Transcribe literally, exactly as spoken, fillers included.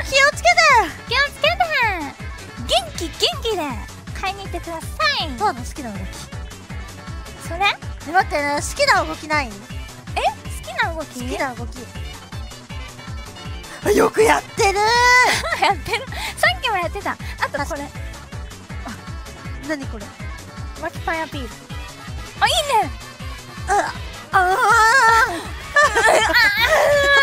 気をつけて気をつけて元気元気で買いに行ってください。 どうなの好きな動き。 それえ待ってね、好きな動きない？ え好きな動き好きな動きよくやってるやってる。さっきもやってた。あとこれ何これ。 マキパイアピール。あいいね。 あああ